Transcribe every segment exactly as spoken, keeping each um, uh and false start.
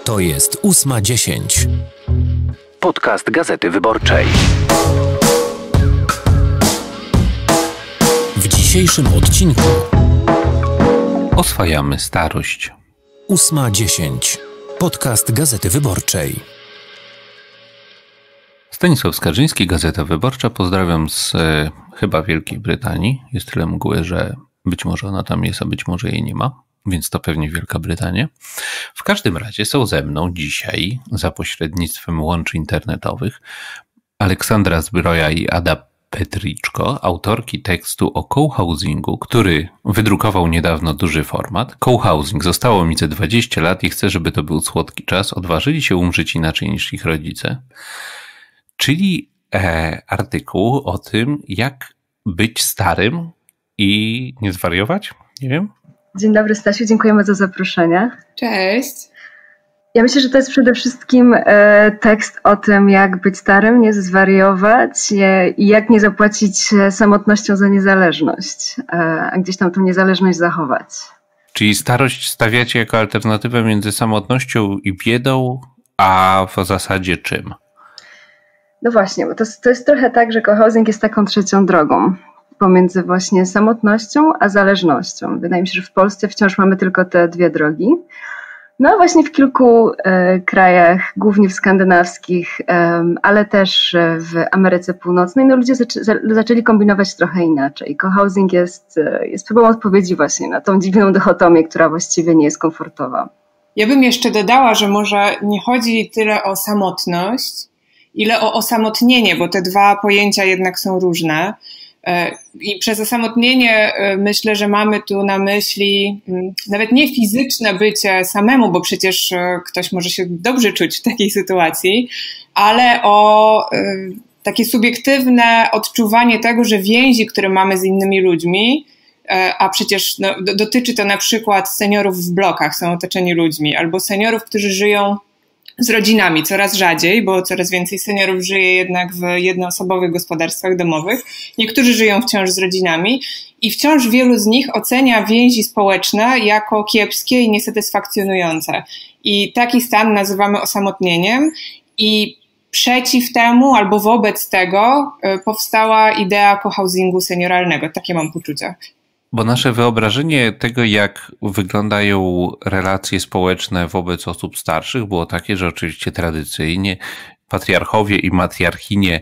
To jest ósma dziesięć. Podcast Gazety Wyborczej. W dzisiejszym odcinku oswajamy starość. ósma dziesięć. Podcast Gazety Wyborczej. Stanisław Skarżyński, Gazeta Wyborcza. Pozdrawiam z e, chyba Wielkiej Brytanii. Jest tyle mgły, że być może ona tam jest, a być może jej nie ma. Więc to pewnie Wielka Brytania. W każdym razie są ze mną dzisiaj za pośrednictwem łączy internetowych Aleksandra Zbroja i Ada Petriczko, autorki tekstu o cohousingu, który wydrukował niedawno duży format. Cohousing zostało mi ze dwadzieścia lat i chcę, żeby to był słodki czas. Odważyli się umrzeć inaczej niż ich rodzice. Czyli e, artykuł o tym, jak być starym i nie zwariować? Nie wiem. Dzień dobry, Stasiu, dziękujemy za zaproszenie. Cześć. Ja myślę, że to jest przede wszystkim e, tekst o tym, jak być starym, nie zwariować e, i jak nie zapłacić samotnością za niezależność, e, a gdzieś tam tą niezależność zachować. Czyli starość stawiacie jako alternatywę między samotnością i biedą, a w zasadzie czym? No właśnie, bo to, to jest trochę tak, że cohousing jest taką trzecią drogą pomiędzy właśnie samotnością a zależnością. Wydaje mi się, że w Polsce wciąż mamy tylko te dwie drogi. No a właśnie w kilku e, krajach, głównie w skandynawskich, e, ale też w Ameryce Północnej, no ludzie zaczę, zaczęli kombinować trochę inaczej. Cohousing jest, jest próbą odpowiedzi właśnie na tą dziwną dychotomię, która właściwie nie jest komfortowa. Ja bym jeszcze dodała, że może nie chodzi tyle o samotność, ile o osamotnienie, bo te dwa pojęcia jednak są różne. I przez osamotnienie myślę, że mamy tu na myśli nawet nie fizyczne bycie samemu, bo przecież ktoś może się dobrze czuć w takiej sytuacji, ale o takie subiektywne odczuwanie tego, że więzi, które mamy z innymi ludźmi, a przecież no, dotyczy to na przykład seniorów w blokach, są otoczeni ludźmi, albo seniorów, którzy żyją z rodzinami, coraz rzadziej, bo coraz więcej seniorów żyje jednak w jednoosobowych gospodarstwach domowych. Niektórzy żyją wciąż z rodzinami i wciąż wielu z nich ocenia więzi społeczne jako kiepskie i niesatysfakcjonujące. I taki stan nazywamy osamotnieniem i przeciw temu albo wobec tego powstała idea cohousingu senioralnego. Takie mam poczucie. Bo nasze wyobrażenie tego, jak wyglądają relacje społeczne wobec osób starszych, było takie, że oczywiście tradycyjnie patriarchowie i matriarchinie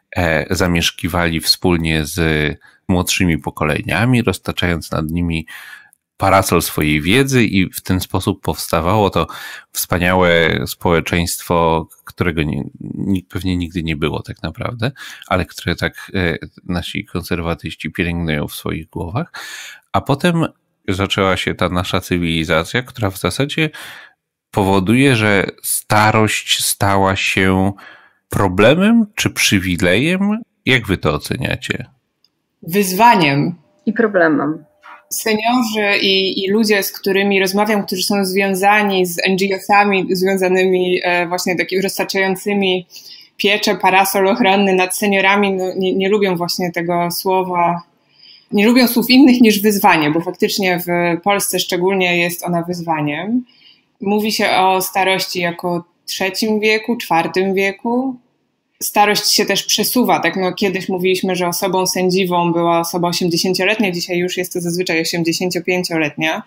e, zamieszkiwali wspólnie z młodszymi pokoleniami, roztaczając nad nimi parasol swojej wiedzy i w ten sposób powstawało to wspaniałe społeczeństwo, którego nie, pewnie nigdy nie było tak naprawdę, ale które tak e, nasi konserwatyści pielęgnują w swoich głowach. A potem zaczęła się ta nasza cywilizacja, która w zasadzie powoduje, że starość stała się problemem czy przywilejem? Jak wy to oceniacie? Wyzwaniem. I problemem. Seniorzy i, i ludzie, z którymi rozmawiam, którzy są związani z en dżi osami, związanymi e, właśnie takimi roztaczającymi pieczę, parasol ochronny nad seniorami, no, nie, nie lubią właśnie tego słowa, nie lubią słów innych niż wyzwanie, bo faktycznie w Polsce szczególnie jest ona wyzwaniem. Mówi się o starości jako trzecim wieku, czwartym wieku. Starość się też przesuwa, tak no kiedyś mówiliśmy, że osobą sędziwą była osoba osiemdziesięcioletnia, dzisiaj już jest to zazwyczaj osiemdziesięciopięcioletnia.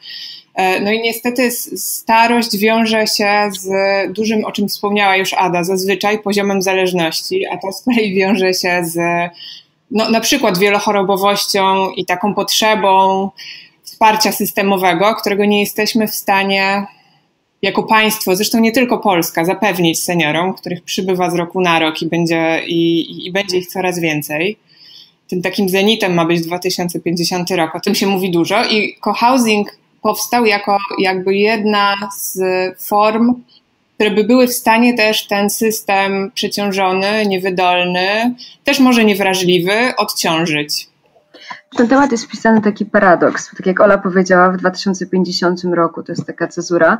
No i niestety starość wiąże się z dużym, o czym wspomniała już Ada, zazwyczaj poziomem zależności, a to z kolei wiąże się z no, na przykład wielochorobowością i taką potrzebą wsparcia systemowego, którego nie jesteśmy w stanie jako państwo, zresztą nie tylko Polska, zapewnić seniorom, których przybywa z roku na rok i będzie, i, i będzie ich coraz więcej. Tym takim zenitem ma być dwa tysiące pięćdziesiąty rok, o tym się mówi dużo i cohousing powstał jako jakby jedna z form, które by były w stanie też ten system przeciążony, niewydolny, też może niewrażliwy, odciążyć. W ten temat jest wpisany taki paradoks, tak jak Ola powiedziała, w dwa tysiące pięćdziesiątym roku, to jest taka cezura,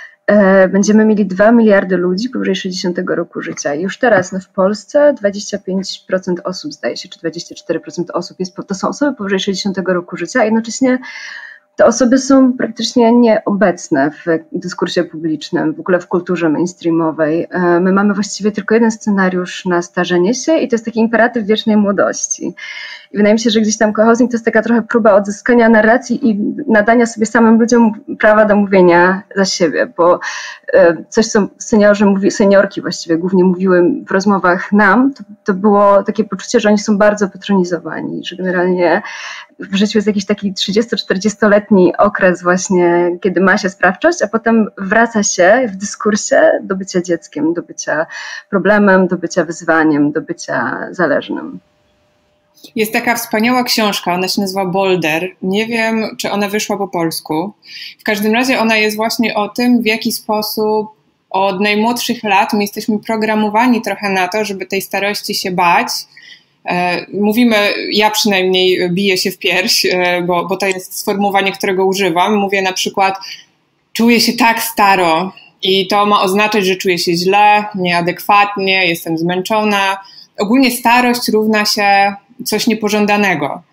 będziemy mieli dwa miliardy ludzi powyżej sześćdziesiątego roku życia. I już teraz no w Polsce dwadzieścia pięć procent osób, zdaje się, czy dwadzieścia cztery procent osób jest, to są osoby powyżej sześćdziesiątego roku życia, a jednocześnie te osoby są praktycznie nieobecne w dyskursie publicznym, w ogóle w kulturze mainstreamowej. My mamy właściwie tylko jeden scenariusz na starzenie się i to jest taki imperatyw wiecznej młodości. I wydaje mi się, że gdzieś tam cohousing to jest taka trochę próba odzyskania narracji i nadania sobie samym ludziom prawa do mówienia za siebie, bo coś, co seniorzy, mówi, seniorki właściwie głównie mówiły w rozmowach nam, to, to było takie poczucie, że oni są bardzo patronizowani, że generalnie w życiu jest jakiś taki trzydziesto-czterdziestoletni okres właśnie, kiedy ma się sprawczość, a potem wraca się w dyskursie do bycia dzieckiem, do bycia problemem, do bycia wyzwaniem, do bycia zależnym. Jest taka wspaniała książka, ona się nazywa Boulder. Nie wiem, czy ona wyszła po polsku. W każdym razie ona jest właśnie o tym, w jaki sposób od najmłodszych lat my jesteśmy programowani trochę na to, żeby tej starości się bać. Mówimy, ja przynajmniej biję się w pierś, bo, bo to jest sformułowanie, którego używam. Mówię na przykład, czuję się tak staro i to ma oznaczać, że czuję się źle, nieadekwatnie, jestem zmęczona. Ogólnie starość równa się coś niepożądanego.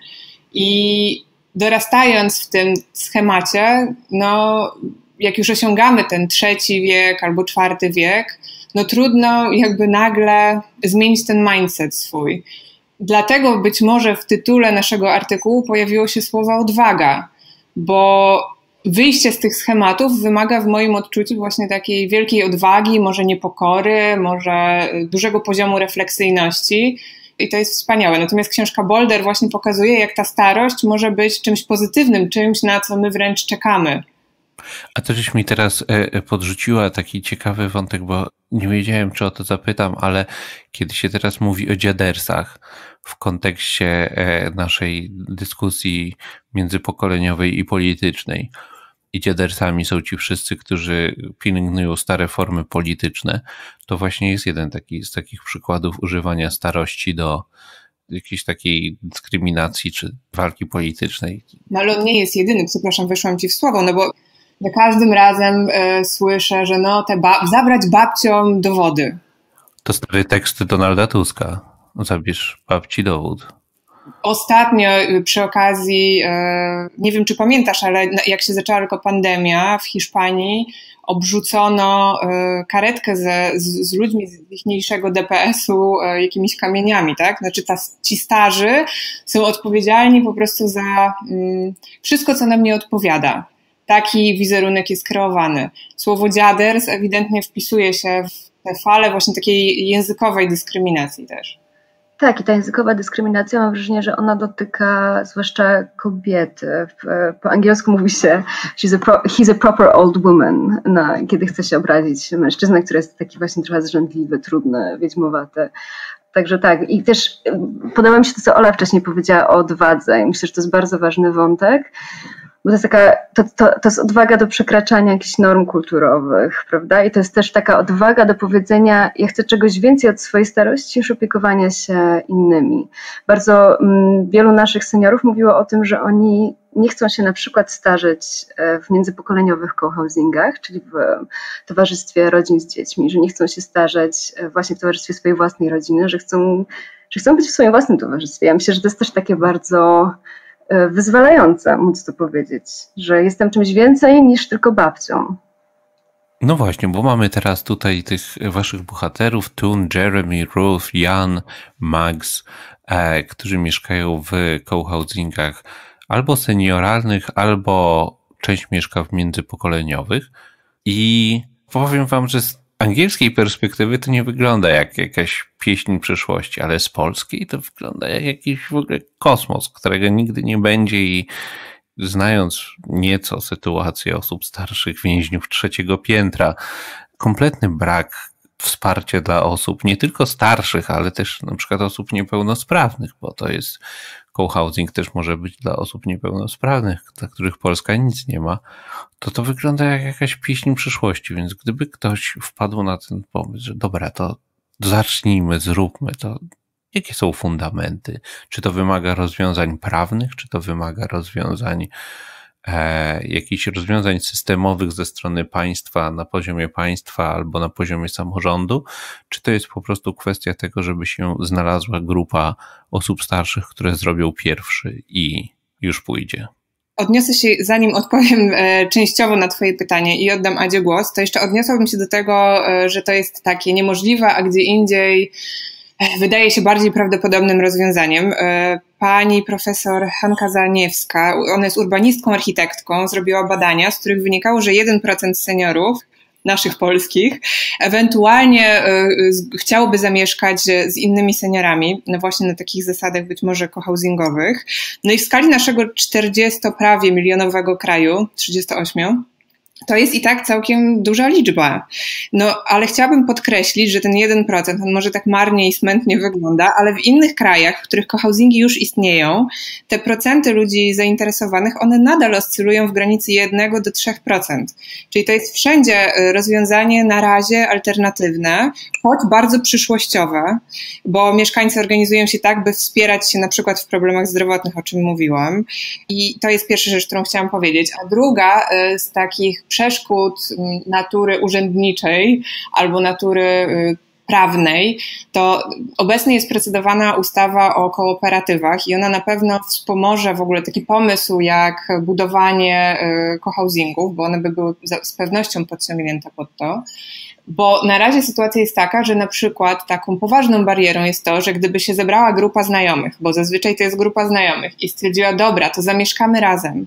I dorastając w tym schemacie, no jak już osiągamy ten trzeci wiek albo czwarty wiek, no trudno jakby nagle zmienić ten mindset swój. Dlatego być może w tytule naszego artykułu pojawiło się słowo odwaga, bo wyjście z tych schematów wymaga w moim odczuciu właśnie takiej wielkiej odwagi, może niepokory, może dużego poziomu refleksyjności i to jest wspaniałe. Natomiast książka Boulder właśnie pokazuje, jak ta starość może być czymś pozytywnym, czymś, na co my wręcz czekamy. A to żeś mi teraz podrzuciła taki ciekawy wątek, bo nie wiedziałem, czy o to zapytam, ale kiedy się teraz mówi o dziadersach w kontekście naszej dyskusji międzypokoleniowej i politycznej, i dziadersami są ci wszyscy, którzy pielęgnują stare formy polityczne, to właśnie jest jeden taki z takich przykładów używania starości do jakiejś takiej dyskryminacji czy walki politycznej. No ale on nie jest jedyny, przepraszam, weszłam ci w słowo, no bo za każdym razem y, słyszę, że no te bab- zabrać babciom dowody. To stary tekst Donalda Tuska. Zabierz babci dowód. Ostatnio przy okazji, nie wiem czy pamiętasz, ale jak się zaczęła tylko pandemia w Hiszpanii, obrzucono karetkę ze, z, z ludźmi z ichniejszego D P S-u jakimiś kamieniami, tak? Znaczy ta, ci starzy są odpowiedzialni po prostu za mm, wszystko, co nam nie odpowiada. Taki wizerunek jest kreowany. Słowo dziaders ewidentnie wpisuje się w tę falę właśnie takiej językowej dyskryminacji też. Tak, i ta językowa dyskryminacja, mam wrażenie, że ona dotyka zwłaszcza kobiety. Po angielsku mówi się she's a pro, he's a proper old woman, no, kiedy chce się obrazić mężczyznę, który jest taki właśnie trochę zrzędliwy, trudny, wiedźmowaty. Także tak, i też podoba mi się to, co Ola wcześniej powiedziała o odwadze i myślę, że to jest bardzo ważny wątek. Bo to jest taka, to, to, to jest odwaga do przekraczania jakichś norm kulturowych, prawda? I to jest też taka odwaga do powiedzenia, ja chcę czegoś więcej od swojej starości niż opiekowania się innymi. Bardzo mm, wielu naszych seniorów mówiło o tym, że oni nie chcą się na przykład starzeć w międzypokoleniowych cohousingach, czyli w towarzystwie rodzin z dziećmi, że nie chcą się starzeć właśnie w towarzystwie swojej własnej rodziny, że chcą, że chcą być w swoim własnym towarzystwie. Ja myślę, że to jest też takie bardzo wyzwalające, móc to powiedzieć, że jestem czymś więcej niż tylko babcią. No właśnie, bo mamy teraz tutaj tych waszych bohaterów, Toon, Jeremy, Ruth, Jan, Max, e, którzy mieszkają w cohousingach albo senioralnych, albo część mieszka w międzypokoleniowych i powiem wam, że z angielskiej perspektywy to nie wygląda jak jakaś pieśń przyszłości, ale z polskiej to wygląda jak jakiś w ogóle kosmos, którego nigdy nie będzie i znając nieco sytuację osób starszych, więźniów trzeciego piętra, kompletny brak wsparcia dla osób nie tylko starszych, ale też na przykład osób niepełnosprawnych, bo to jest cohousing też może być dla osób niepełnosprawnych, dla których Polska nic nie ma, to to wygląda jak jakaś pieśń przyszłości, więc gdyby ktoś wpadł na ten pomysł, że dobra, to zacznijmy, zróbmy to, jakie są fundamenty? Czy to wymaga rozwiązań prawnych, czy to wymaga rozwiązań e, jakichś rozwiązań systemowych ze strony państwa, na poziomie państwa albo na poziomie samorządu, czy to jest po prostu kwestia tego, żeby się znalazła grupa osób starszych, które zrobią pierwszy i już pójdzie? odniosę się, zanim odpowiem częściowo na twoje pytanie i oddam Adzie głos, to jeszcze odniosłabym się do tego, że to jest takie niemożliwe, a gdzie indziej wydaje się bardziej prawdopodobnym rozwiązaniem. Pani profesor Hanka Zaniewska, ona jest urbanistką, architektką, zrobiła badania, z których wynikało, że jeden procent seniorów naszych polskich, ewentualnie y, chciałoby zamieszkać z innymi seniorami, no właśnie na takich zasadach być może cohousingowych. No i w skali naszego czterdziesto prawie milionowego kraju, trzydziestu ośmiu, to jest i tak całkiem duża liczba. No, ale chciałabym podkreślić, że ten jeden procent, on może tak marnie i smętnie wygląda, ale w innych krajach, w których cohousingi już istnieją, te procenty ludzi zainteresowanych, one nadal oscylują w granicy jednego do trzech procent. Czyli to jest wszędzie rozwiązanie na razie alternatywne, choć bardzo przyszłościowe, bo mieszkańcy organizują się tak, by wspierać się na przykład w problemach zdrowotnych, o czym mówiłam. I to jest pierwsza rzecz, którą chciałam powiedzieć. A druga z takich przeszkód natury urzędniczej albo natury prawnej, to obecnie jest procedowana ustawa o kooperatywach i ona na pewno wspomoże w ogóle taki pomysł jak budowanie cohousingów, bo one by były z pewnością podciągnięte pod to. Bo na razie sytuacja jest taka, że na przykład taką poważną barierą jest to, że gdyby się zebrała grupa znajomych, bo zazwyczaj to jest grupa znajomych i stwierdziła, dobra, to zamieszkamy razem,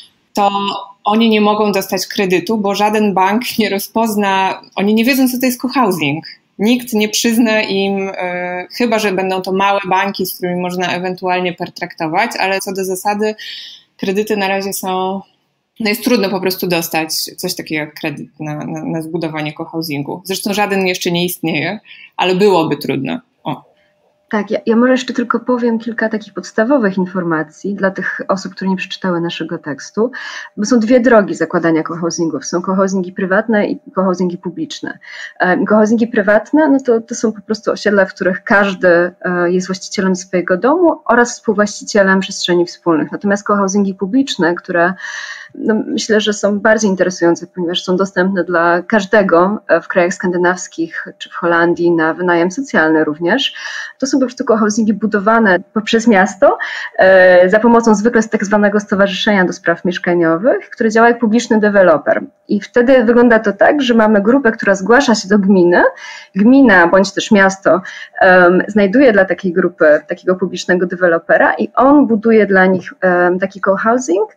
to oni nie mogą dostać kredytu, bo żaden bank nie rozpozna, oni nie wiedzą, co to jest cohousing. Nikt nie przyzna im, e, chyba że będą to małe banki, z którymi można ewentualnie pertraktować, ale co do zasady kredyty na razie są, no jest trudno po prostu dostać coś takiego jak kredyt na, na, na zbudowanie cohousingu. Zresztą żaden jeszcze nie istnieje, ale byłoby trudno. O. Tak, ja, ja może jeszcze tylko powiem kilka takich podstawowych informacji dla tych osób, które nie przeczytały naszego tekstu, bo są dwie drogi zakładania cohousingów. Są cohousingi prywatne i cohousingi publiczne. Cohousingi prywatne, no to, to są po prostu osiedla, w których każdy jest właścicielem swojego domu oraz współwłaścicielem przestrzeni wspólnych. Natomiast cohousingi publiczne, które no, myślę, że są bardziej interesujące, ponieważ są dostępne dla każdego w krajach skandynawskich czy w Holandii na wynajem socjalny również. To są po prostu cohousingi budowane poprzez miasto e, za pomocą zwykle z tak zwanego Stowarzyszenia do Spraw Mieszkaniowych, które działa jak publiczny deweloper. I wtedy wygląda to tak, że mamy grupę, która zgłasza się do gminy. Gmina bądź też miasto um, znajduje dla takiej grupy takiego publicznego dewelopera i on buduje dla nich um, taki cohousing.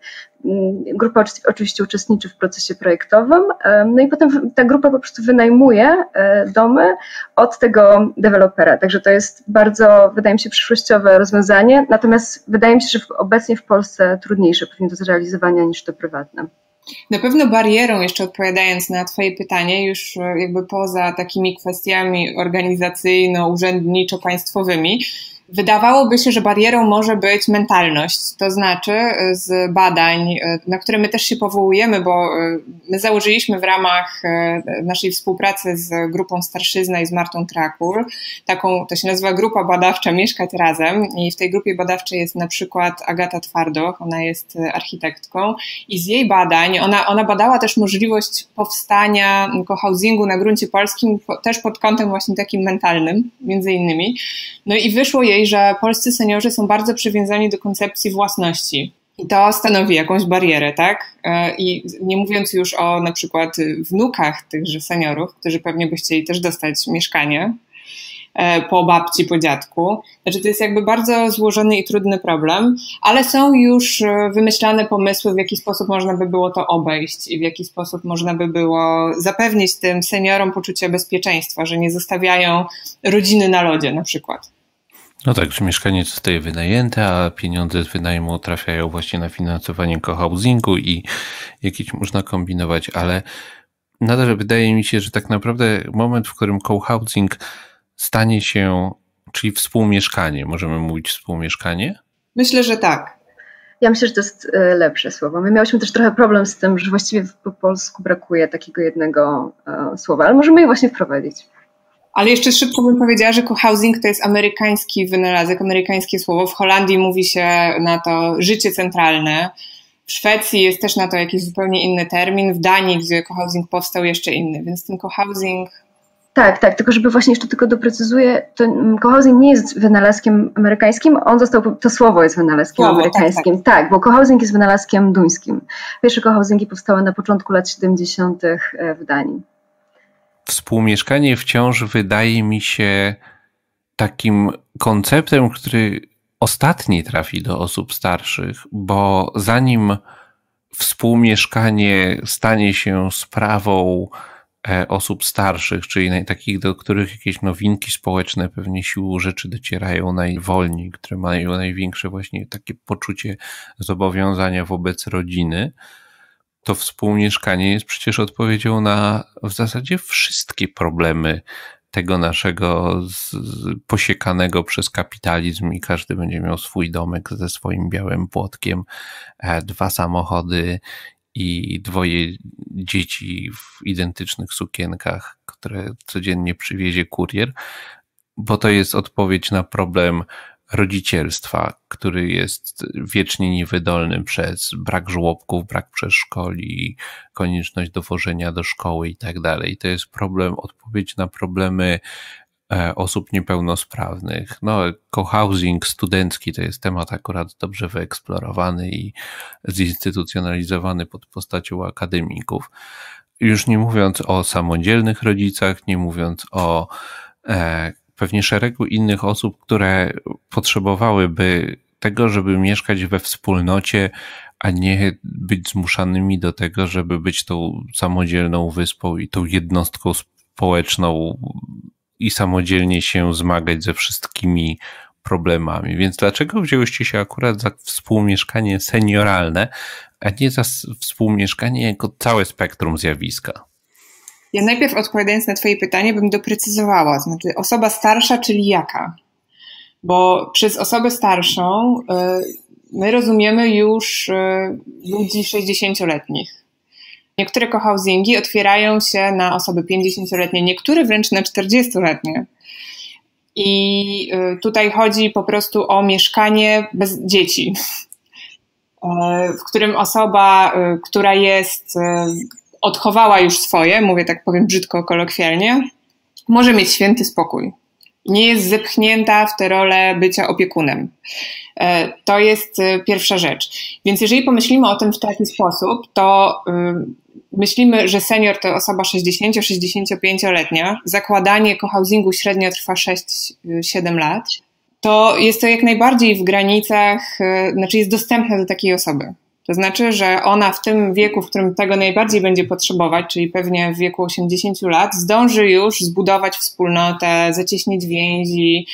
Grupa oczywiście uczestniczy w procesie projektowym, no i potem ta grupa po prostu wynajmuje domy od tego dewelopera. Także to jest bardzo, wydaje mi się, przyszłościowe rozwiązanie, natomiast wydaje mi się, że obecnie w Polsce trudniejsze pewnie do zrealizowania niż to prywatne. Na pewno barierą, jeszcze odpowiadając na twoje pytanie, już jakby poza takimi kwestiami organizacyjno-urzędniczo-państwowymi, wydawałoby się, że barierą może być mentalność, to znaczy z badań, na które my też się powołujemy, bo my założyliśmy w ramach naszej współpracy z grupą Starszyzna i z Martą Krakul, taką, to się nazywa Grupa Badawcza Mieszkać Razem i w tej grupie badawczej jest na przykład Agata Twardoch, ona jest architektką i z jej badań, ona, ona badała też możliwość powstania cohousingu na gruncie polskim, też pod kątem właśnie takim mentalnym, między innymi, no i wyszło jej, że polscy seniorzy są bardzo przywiązani do koncepcji własności i to stanowi jakąś barierę, tak? I nie mówiąc już o na przykład wnukach tychże seniorów, którzy pewnie by chcieli też dostać mieszkanie po babci, po dziadku. Znaczy to jest jakby bardzo złożony i trudny problem, ale są już wymyślane pomysły, w jaki sposób można by było to obejść i w jaki sposób można by było zapewnić tym seniorom poczucie bezpieczeństwa, że nie zostawiają rodziny na lodzie na przykład. No tak, że mieszkanie zostaje wynajęte, a pieniądze z wynajmu trafiają właśnie na finansowanie cohousingu i jakieś można kombinować, ale nadal wydaje mi się, że tak naprawdę moment, w którym cohousing stanie się, czyli współmieszkanie, możemy mówić współmieszkanie? Myślę, że tak. Ja myślę, że to jest lepsze słowo. My miałyśmy też trochę problem z tym, że właściwie po polsku brakuje takiego jednego słowa, ale możemy je właśnie wprowadzić. Ale jeszcze szybko bym powiedziała, że cohousing to jest amerykański wynalazek, amerykańskie słowo. W Holandii mówi się na to życie centralne. W Szwecji jest też na to jakiś zupełnie inny termin. W Danii, gdzie cohousing powstał, jeszcze inny. Więc ten cohousing Tak, tak, tylko żeby właśnie jeszcze tylko doprecyzuję, to cohousing nie jest wynalazkiem amerykańskim, on został, to słowo jest wynalazkiem słowo, amerykańskim, tak, tak. tak, bo cohousing jest wynalazkiem duńskim. Pierwsze cohousingi powstały na początku lat siedemdziesiątych w Danii. Współmieszkanie wciąż wydaje mi się takim konceptem, który ostatni trafi do osób starszych, bo zanim współmieszkanie stanie się sprawą osób starszych, czyli takich, do których jakieś nowinki społeczne pewnie siłą rzeczy docierają najwolniej, które mają największe właśnie takie poczucie zobowiązania wobec rodziny, to współmieszkanie jest przecież odpowiedzią na w zasadzie wszystkie problemy tego naszego z, z, posiekanego przez kapitalizm i każdy będzie miał swój domek ze swoim białym płotkiem, e, dwa samochody i dwoje dzieci w identycznych sukienkach, które codziennie przywiezie kurier, bo to jest odpowiedź na problem rodzicielstwa, który jest wiecznie niewydolny przez brak żłobków, brak przedszkoli, konieczność dowożenia do szkoły i tak dalej. To jest problem, odpowiedź na problemy osób niepełnosprawnych. No, cohousing studencki to jest temat akurat dobrze wyeksplorowany i zinstytucjonalizowany pod postacią akademików. Już nie mówiąc o samodzielnych rodzicach, nie mówiąc o e, pewnie szeregu innych osób, które potrzebowałyby tego, żeby mieszkać we wspólnocie, a nie być zmuszanymi do tego, żeby być tą samodzielną wyspą i tą jednostką społeczną i samodzielnie się zmagać ze wszystkimi problemami. Więc dlaczego wzięłyście się akurat za współmieszkanie senioralne, a nie za współmieszkanie jako całe spektrum zjawiska? Ja najpierw, odpowiadając na twoje pytanie, bym doprecyzowała, znaczy osoba starsza, czyli jaka? Bo przez osobę starszą my rozumiemy już ludzi sześćdziesięcioletnich. Niektóre cohousingi otwierają się na osoby pięćdziesięcioletnie, niektóre wręcz na czterdziestoletnie. I tutaj chodzi po prostu o mieszkanie bez dzieci, w którym osoba, która jest, odchowała już swoje, mówię tak powiem brzydko, kolokwialnie, może mieć święty spokój. Nie jest zepchnięta w tę rolę bycia opiekunem. To jest pierwsza rzecz. Więc jeżeli pomyślimy o tym w taki sposób, to myślimy, że senior to osoba sześćdziesięcio-sześćdziesięciopięcioletnia. Zakładanie cohousingu średnio trwa sześć siedem lat. To jest to jak najbardziej w granicach, znaczy jest dostępne do takiej osoby. To znaczy, że ona w tym wieku, w którym tego najbardziej będzie potrzebować, czyli pewnie w wieku osiemdziesięciu lat, zdąży już zbudować wspólnotę, zacieśnić więzi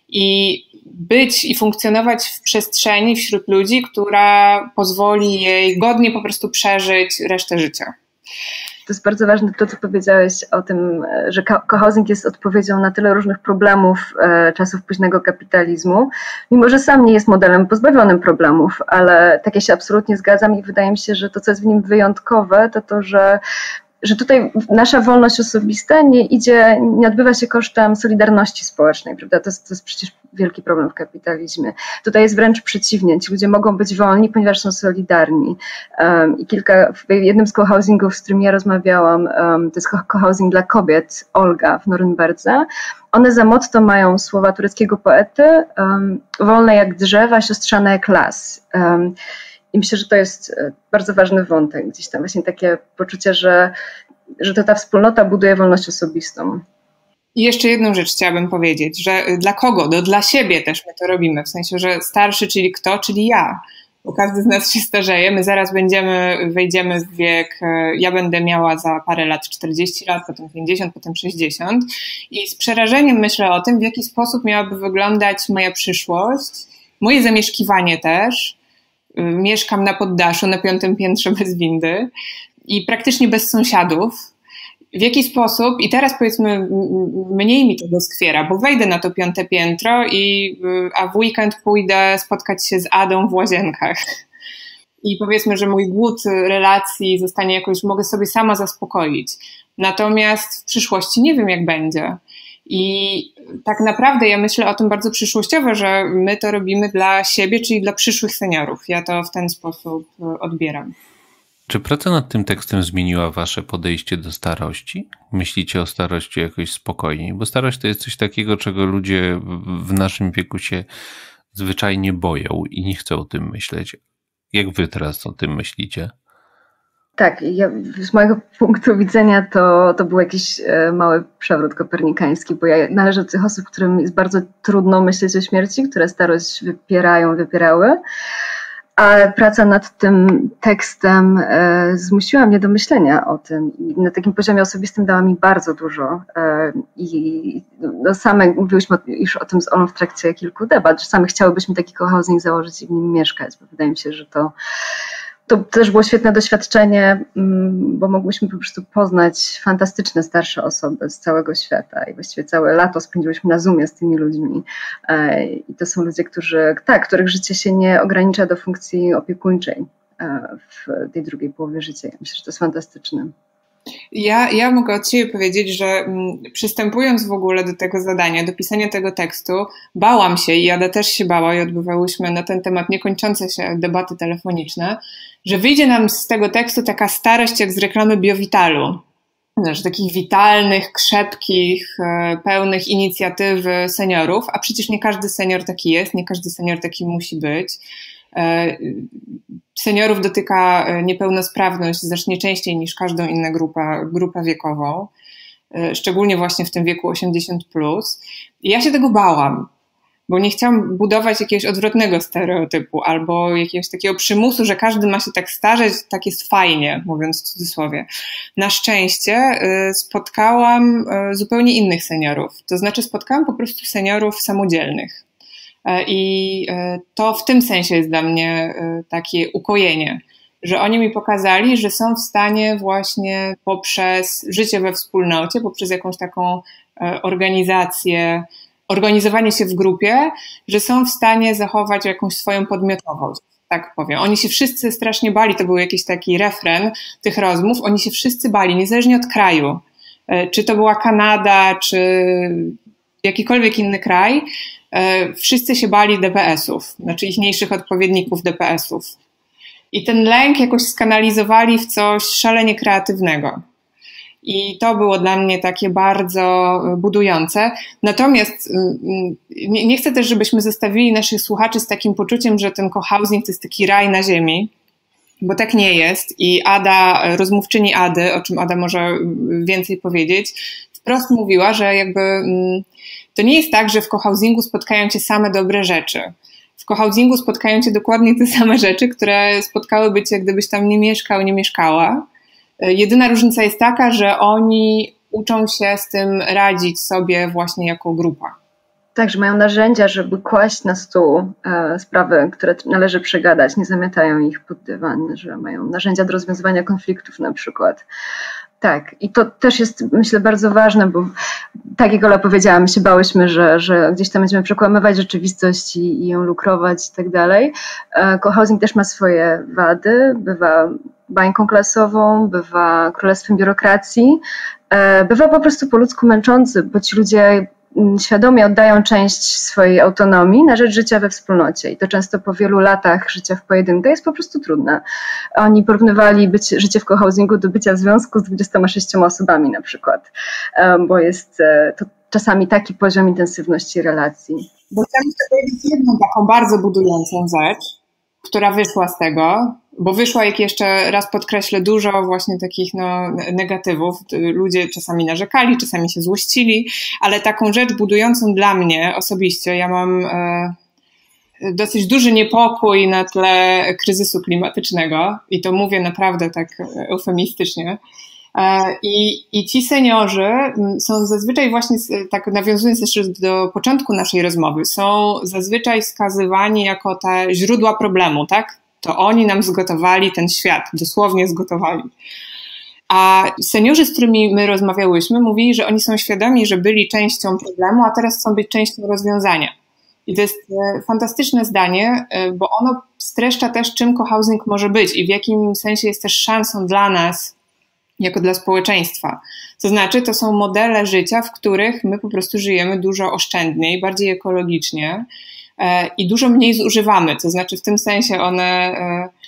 i być i funkcjonować w przestrzeni wśród ludzi, która pozwoli jej godnie po prostu przeżyć resztę życia. To jest bardzo ważne to, co powiedziałeś o tym, że cohousing jest odpowiedzią na tyle różnych problemów e, czasów późnego kapitalizmu, mimo że sam nie jest modelem pozbawionym problemów, ale tak ja się absolutnie zgadzam i wydaje mi się, że to, co jest w nim wyjątkowe, to to, że że tutaj nasza wolność osobista nie idzie, nie odbywa się kosztem solidarności społecznej, prawda? To jest, to jest przecież wielki problem w kapitalizmie. Tutaj jest wręcz przeciwnie. Ci ludzie mogą być wolni, ponieważ są solidarni. Um, I kilka, w jednym z cohousingów, z którym ja rozmawiałam, um, to jest cohousing dla kobiet, Olga w Norymberdze. One za motto mają słowa tureckiego poety, um, wolne jak drzewa, siostrzane jak las. Um, I myślę, że to jest bardzo ważny wątek, gdzieś tam właśnie takie poczucie, że, że to ta wspólnota buduje wolność osobistą. I jeszcze jedną rzecz chciałabym powiedzieć, że dla kogo? No dla siebie też my to robimy, w sensie, że starszy, czyli kto? Czyli ja. Bo każdy z nas się starzeje, my zaraz będziemy, wejdziemy w wiek, ja będę miała za parę lat czterdzieści lat, potem pięćdziesiąt, potem sześćdziesiąt i z przerażeniem myślę o tym, w jaki sposób miałaby wyglądać moja przyszłość, moje zamieszkiwanie też. Mieszkam na poddaszu, na piątym piętrze bez windy i praktycznie bez sąsiadów. W jaki sposób, i teraz powiedzmy mniej mi to doskwiera, bo wejdę na to piąte piętro, i, a w weekend pójdę spotkać się z Adą w Łazienkach. I powiedzmy, że mój głód relacji zostanie jakoś, mogę sobie sama zaspokoić. Natomiast w przyszłości nie wiem, jak będzie. I tak naprawdę ja myślę o tym bardzo przyszłościowo, że my to robimy dla siebie, czyli dla przyszłych seniorów. Ja to w ten sposób odbieram. Czy praca nad tym tekstem zmieniła wasze podejście do starości? Myślicie o starości jakoś spokojniej? Bo starość to jest coś takiego, czego ludzie w naszym wieku się zwyczajnie boją i nie chcą o tym myśleć. Jak wy teraz o tym myślicie? Tak, ja, z mojego punktu widzenia to, to był jakiś e, mały przewrót kopernikański, bo ja należę do tych osób, którym jest bardzo trudno myśleć o śmierci, które starość wypierają, wypierały. A praca nad tym tekstem e, zmusiła mnie do myślenia o tym i na takim poziomie osobistym dała mi bardzo dużo. E, I no, same mówiłyśmy już o tym z Olą w trakcie kilku debat, że same chciałybyśmy taki cohousing założyć i w nim mieszkać, bo wydaje mi się, że to To też było świetne doświadczenie, bo mogłyśmy po prostu poznać fantastyczne starsze osoby z całego świata i właściwie całe lato spędziłyśmy na Zoomie z tymi ludźmi. I to są ludzie, którzy, tak, których życie się nie ogranicza do funkcji opiekuńczej w tej drugiej połowie życia. Ja myślę, że to jest fantastyczne. Ja, ja mogę od siebie powiedzieć, że m, przystępując w ogóle do tego zadania, do pisania tego tekstu, bałam się i Ada też się bała i odbywałyśmy na ten temat niekończące się debaty telefoniczne, że wyjdzie nam z tego tekstu taka starość jak z reklamy Biowitalu. Znaczy, takich witalnych, krzepkich, pełnych inicjatywy seniorów, a przecież nie każdy senior taki jest, nie każdy senior taki musi być. Seniorów dotyka niepełnosprawność znacznie częściej niż każdą inną grupę, grupę wiekową, szczególnie właśnie w tym wieku osiemdziesiąt plus. I ja się tego bałam, bo nie chciałam budować jakiegoś odwrotnego stereotypu albo jakiegoś takiego przymusu, że każdy ma się tak starzeć, tak jest fajnie, mówiąc w cudzysłowie. Na szczęście spotkałam zupełnie innych seniorów, to znaczy spotkałam po prostu seniorów samodzielnych. I to w tym sensie jest dla mnie takie ukojenie, że oni mi pokazali, że są w stanie właśnie poprzez życie we wspólnocie, poprzez jakąś taką organizację, organizowanie się w grupie, że są w stanie zachować jakąś swoją podmiotowość, tak powiem. Oni się wszyscy strasznie bali, to był jakiś taki refren tych rozmów, oni się wszyscy bali, niezależnie od kraju. Czy to była Kanada, czy jakikolwiek inny kraj, wszyscy się bali D P S-ów, znaczy ichniejszych odpowiedników D P S-ów. I ten lęk jakoś skanalizowali w coś szalenie kreatywnego. I to było dla mnie takie bardzo budujące. Natomiast nie, nie chcę też, żebyśmy zostawili naszych słuchaczy z takim poczuciem, że ten cohousing to jest taki raj na ziemi, bo tak nie jest. I Ada, rozmówczyni Ady, o czym Ada może więcej powiedzieć, wprost mówiła, że jakby to nie jest tak, że w cohousingu spotkają cię same dobre rzeczy. W cohousingu spotkają cię dokładnie te same rzeczy, które spotkałyby cię, gdybyś tam nie mieszkał, nie mieszkała. Jedyna różnica jest taka, że oni uczą się z tym radzić sobie właśnie jako grupa. Tak, że mają narzędzia, żeby kłaść na stół e, sprawy, które należy przegadać, nie zamiatają ich pod dywan, że mają narzędzia do rozwiązywania konfliktów na przykład. Tak, i to też jest, myślę, bardzo ważne, bo tak jak Ola powiedziała, my się bałyśmy, że, że gdzieś tam będziemy przekłamywać rzeczywistość i, i ją lukrować i tak dalej. Cohousing też ma swoje wady, bywa bańką klasową, bywa królestwem biurokracji, bywa po prostu po ludzku męczący, bo ci ludzie świadomie oddają część swojej autonomii na rzecz życia we wspólnocie i to często po wielu latach życia w pojedynkę jest po prostu trudne. Oni porównywali być, życie w cohousingu do bycia w związku z dwudziestoma sześcioma osobami na przykład, bo jest to czasami taki poziom intensywności relacji. Bo chciałam jeszcze powiedzieć jedną taką bardzo budującą rzecz, która wyszła z tego, bo wyszła, jak jeszcze raz podkreślę, dużo właśnie takich no, negatywów. Ludzie czasami narzekali, czasami się złościli, ale taką rzecz budującą dla mnie osobiście, ja mam e, dosyć duży niepokój na tle kryzysu klimatycznego i to mówię naprawdę tak eufemistycznie. E, i, I ci seniorzy są zazwyczaj właśnie, tak nawiązując jeszcze do początku naszej rozmowy, są zazwyczaj wskazywani jako te źródła problemu, tak? To oni nam zgotowali ten świat, dosłownie zgotowali. A seniorzy, z którymi my rozmawiałyśmy, mówili, że oni są świadomi, że byli częścią problemu, a teraz chcą być częścią rozwiązania. I to jest fantastyczne zdanie, bo ono streszcza też, czym cohousing może być i w jakim sensie jest też szansą dla nas, jako dla społeczeństwa. To znaczy, to są modele życia, w których my po prostu żyjemy dużo oszczędniej, bardziej ekologicznie, i dużo mniej zużywamy, to znaczy w tym sensie one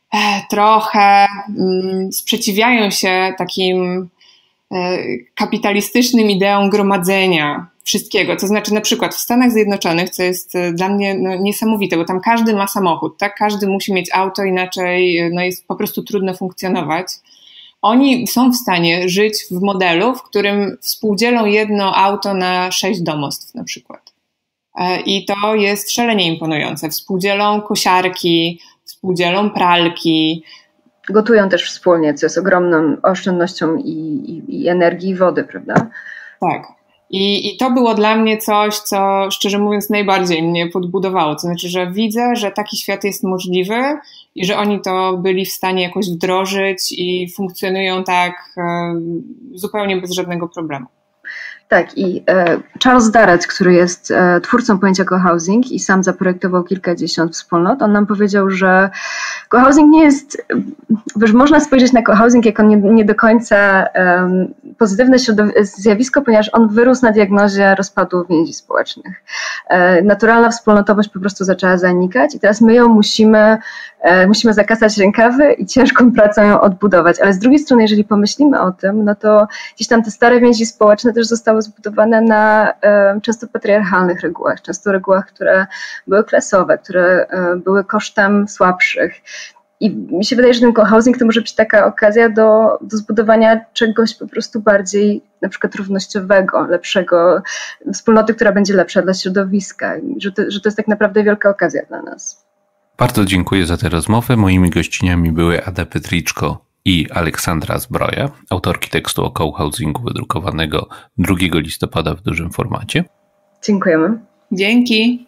trochę sprzeciwiają się takim kapitalistycznym ideom gromadzenia wszystkiego. To znaczy na przykład w Stanach Zjednoczonych, co jest dla mnie no, niesamowite, bo tam każdy ma samochód, tak? Każdy musi mieć auto, inaczej no, jest po prostu trudno funkcjonować. Oni są w stanie żyć w modelu, w którym współdzielą jedno auto na sześć domostw na przykład. I to jest szalenie imponujące. Współdzielą kosiarki, współdzielą pralki. Gotują też wspólnie, co jest ogromną oszczędnością i, i, i energii i wody, prawda? Tak. I, I to było dla mnie coś, co szczerze mówiąc najbardziej mnie podbudowało. To znaczy, że widzę, że taki świat jest możliwy i że oni to byli w stanie jakoś wdrożyć i funkcjonują tak e, zupełnie bez żadnego problemu. Tak, i e, Charles Darrett, który jest e, twórcą pojęcia cohousing i sam zaprojektował kilkadziesiąt wspólnot, on nam powiedział, że cohousing nie jest, wiesz, można spojrzeć na cohousing jako nie, nie do końca um, pozytywne zjawisko, ponieważ on wyrósł na diagnozie rozpadu więzi społecznych. E, naturalna wspólnotowość po prostu zaczęła zanikać i teraz my ją musimy, e, musimy zakasać rękawy i ciężką pracą ją odbudować, ale z drugiej strony, jeżeli pomyślimy o tym, no to gdzieś tam te stare więzi społeczne też zostały zbudowane na e, często patriarchalnych regułach, często regułach, które były klasowe, które e, były kosztem słabszych. I mi się wydaje, że ten cohousing to może być taka okazja do, do zbudowania czegoś po prostu bardziej na przykład równościowego, lepszego, wspólnoty, która będzie lepsza dla środowiska, że to, że to jest tak naprawdę wielka okazja dla nas. Bardzo dziękuję za tę rozmowę. Moimi gościniami były Ada Petriczko i Aleksandra Zbroja, autorki tekstu o cohousingu wydrukowanego drugiego listopada w dużym formacie. Dziękujemy. Dzięki.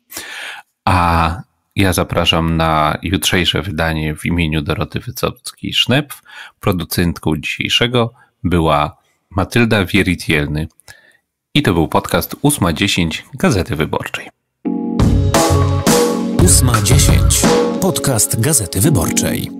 A ja zapraszam na jutrzejsze wydanie w imieniu Doroty Wysockiej-Sznepf. Producentką dzisiejszego była Matylda Wieritielny. I to był podcast ósma dziesięć Gazety Wyborczej. ósma dziesięć. Podcast Gazety Wyborczej.